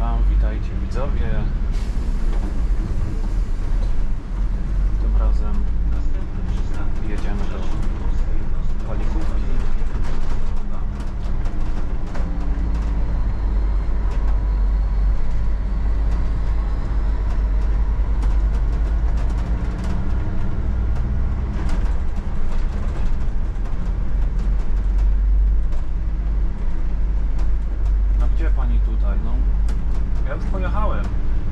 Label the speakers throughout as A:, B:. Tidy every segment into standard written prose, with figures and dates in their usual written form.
A: Witajcie widzowie. Tym razem jedziemy do Palikówki. No gdzie pani tutaj? No ja już pojechałem.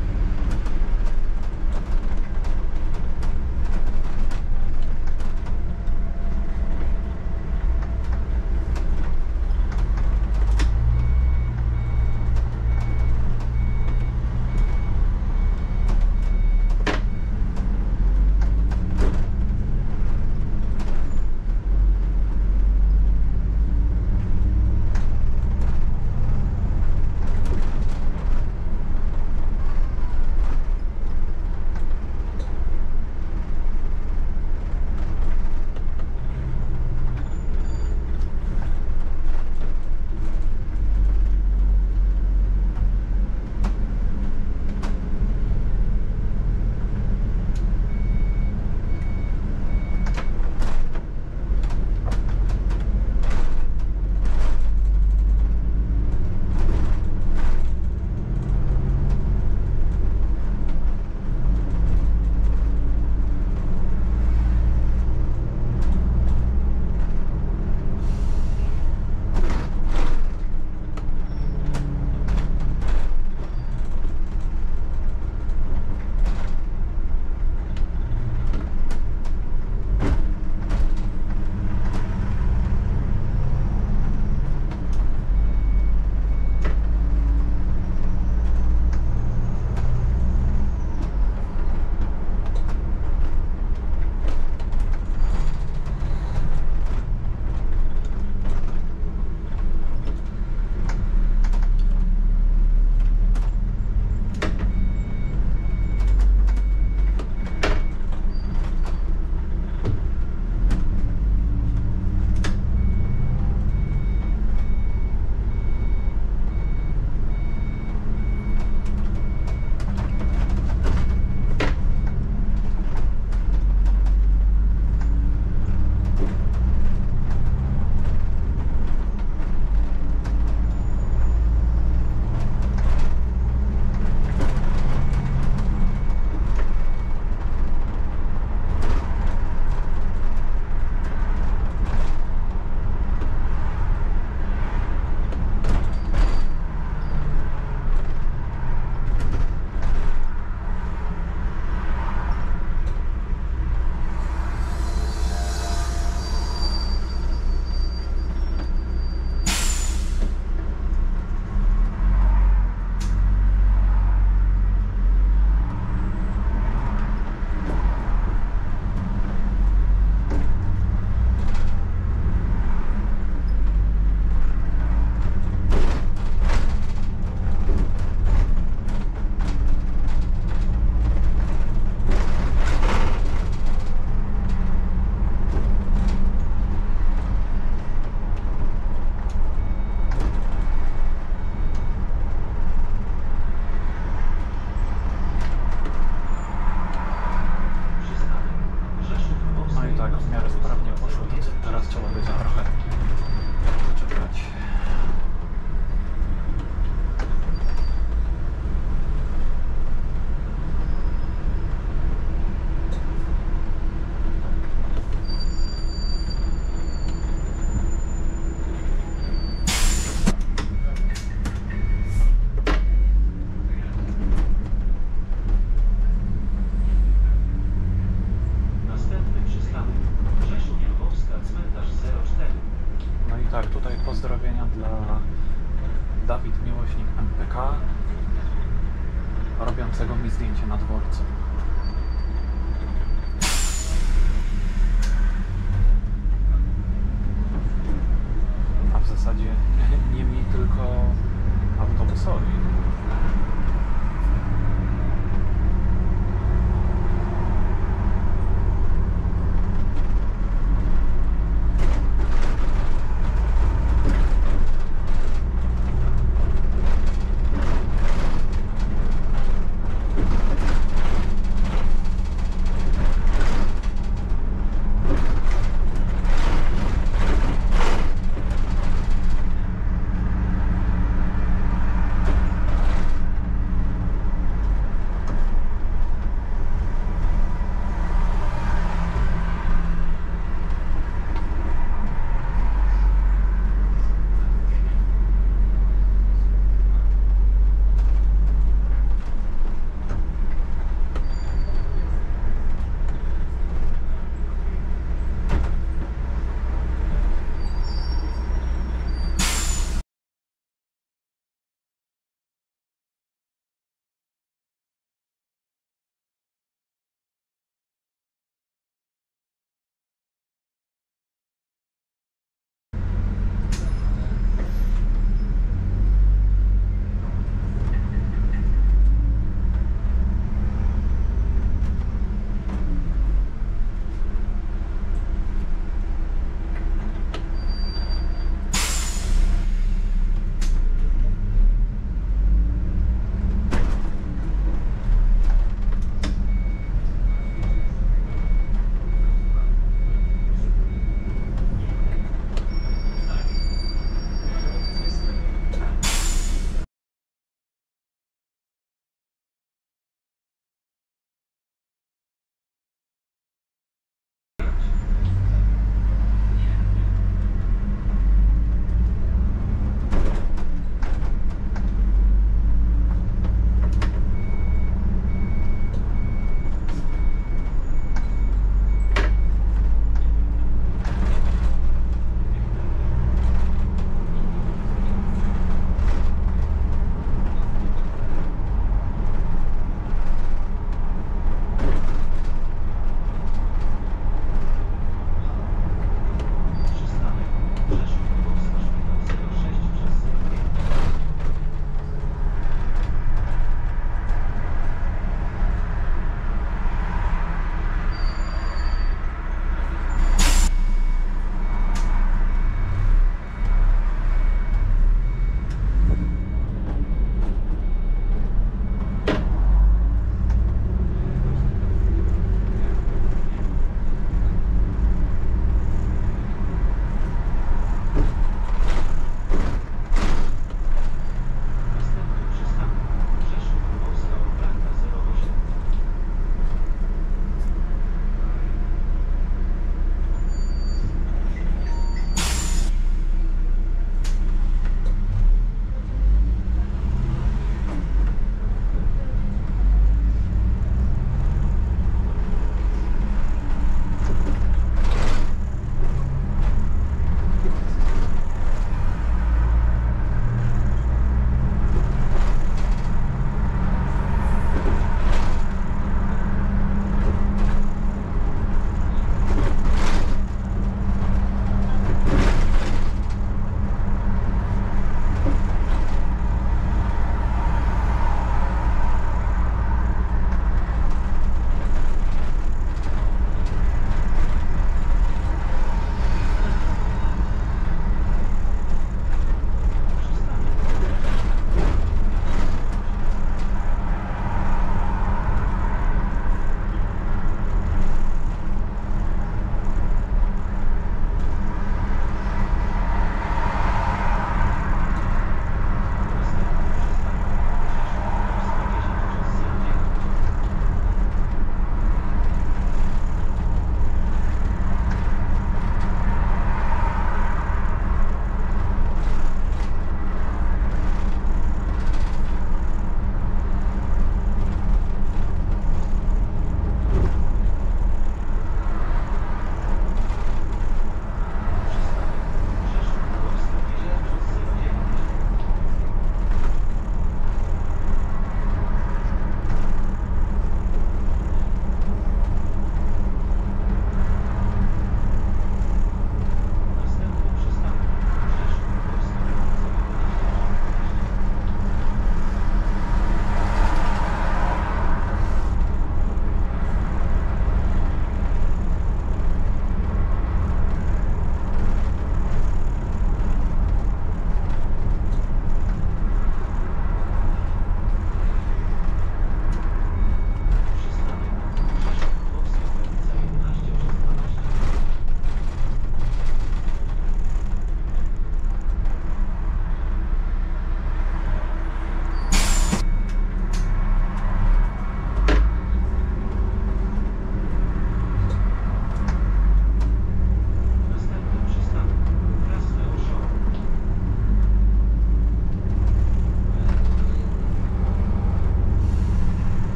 A: Pozdrowienia dla Dawid Miłośnik MPK, robiącego mi zdjęcie na dworcu. A w zasadzie nie mi, tylko autobusowi.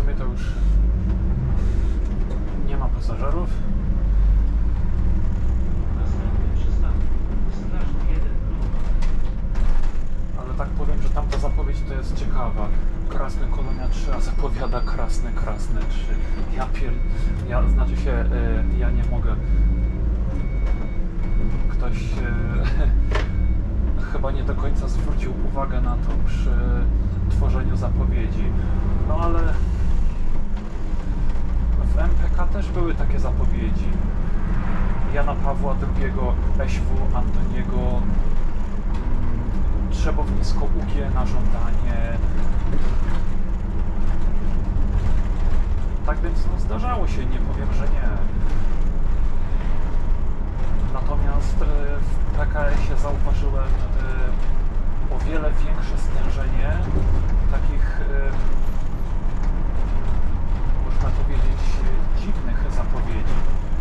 A: sumie to już nie ma pasażerów. Ale tak powiem, że tamta zapowiedź to jest ciekawa. Krasny Kolonia 3, a zapowiada Krasny 3. Znaczy się, ja nie mogę. Ktoś chyba nie do końca zwrócił uwagę na to przy tworzeniu zapowiedzi. No ale w MPK też były takie zapowiedzi. Jana Pawła II, SW Antoniego, Trzebownisko UG na żądanie. Tak więc no, zdarzało się, nie powiem, że nie. Natomiast w PKS-ie zauważyłem o wiele większe stężenie takich, można powiedzieć, dziwnych zapowiedzi.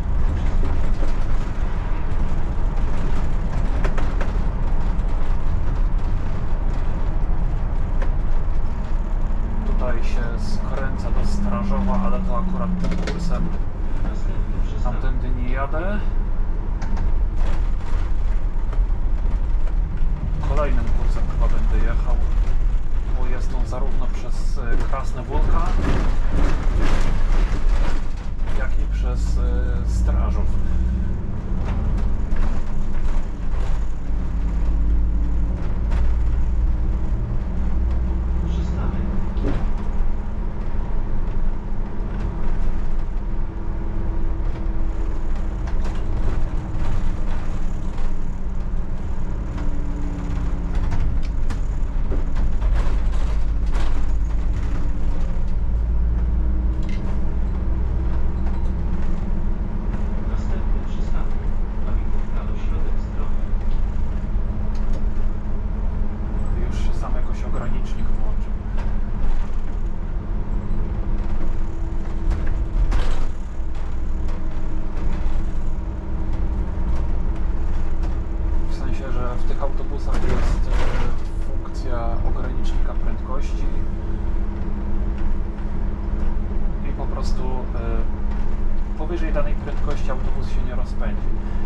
A: Tutaj się skręca do Strażowa, ale to akurat tym kursem tamtędy nie jadę. Kolejnym kursem chyba będę jechał, bo jest on zarówno przez Krasne Wólka, jak i przez Strażów. Powyżej danej prędkości autobus się nie rozpędzi.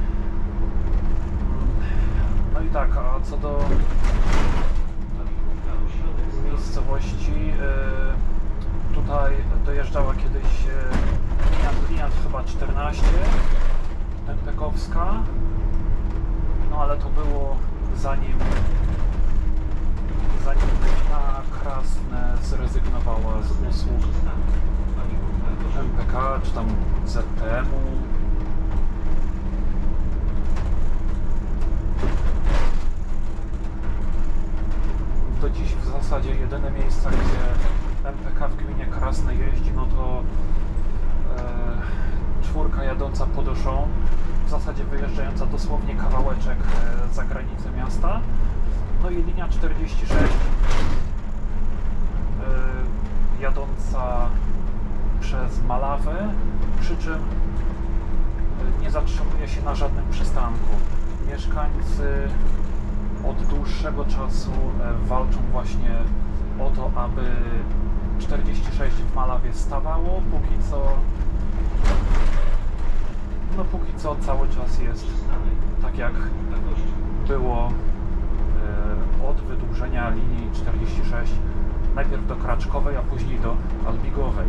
A: No i tak, a co do miejscowości, tutaj dojeżdżała kiedyś linia chyba 14, Pępekowska, no ale to było zanim Linia Krasne zrezygnowała z usług MPK czy tam ZTM-u. Do dziś w zasadzie jedyne miejsca, gdzie MPK w gminie Krasne jeździ, no to czwórka jadąca Podoszą, w zasadzie wyjeżdżająca dosłownie kawałeczek za granicę miasta. No i linia 46 jadąca przez Malawę, przy czym nie zatrzymuje się na żadnym przystanku. Mieszkańcy od dłuższego czasu walczą właśnie o to, aby 46 w Malawie stawało. Póki co cały czas jest tak jak było od wydłużenia linii 46 najpierw do Kraczkowej, a później do Albigowej.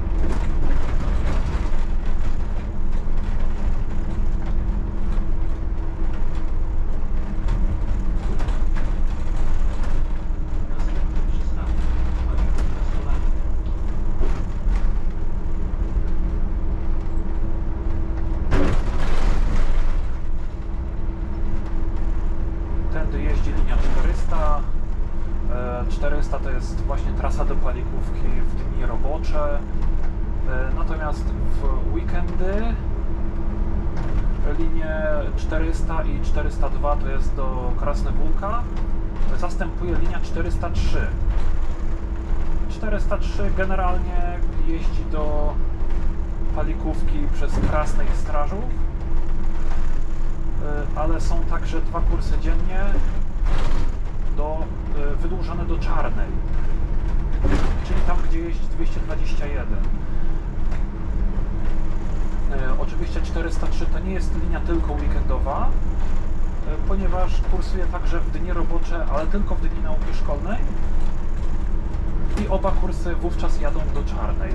A: Tędy jeździ linia 400. 400 to jest właśnie trasa do Palikówki w dni robocze, natomiast w weekendy linie 400 i 402 to jest do Krasne Wólka, zastępuje linia 403. 403 generalnie jeździ do Palikówki przez Krasne i Strażów, ale są także 2 kursy dziennie wydłużone do Czarnej. Czyli tam, gdzie jeździ 221. Oczywiście 403 to nie jest linia tylko weekendowa, ponieważ kursuje także w dni robocze, ale tylko w dni nauki szkolnej i oba kursy wówczas jadą do Czarnej.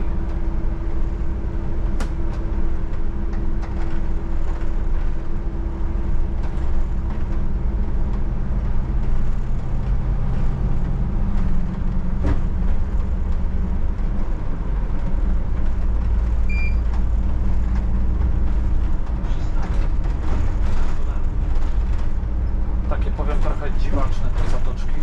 A: Takie, powiem, trochę dziwaczne te zatoczki.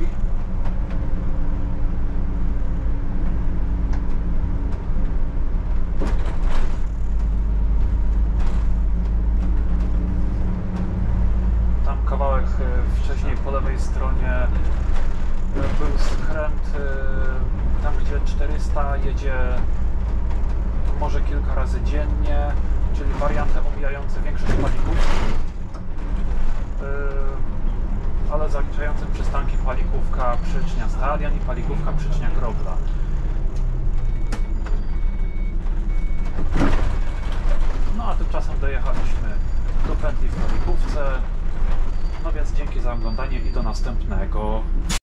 A: Tam kawałek wcześniej po lewej stronie był skręt, tam gdzie 400 jedzie może kilka razy dziennie, czyli warianty omijające większość palików, ale zaliczającym przystanki Palikówka, Przycznia Stadion i Palikówka, Przycznia Grobla. No a tymczasem dojechaliśmy do pętli w Palikówce. No więc dzięki za oglądanie i do następnego.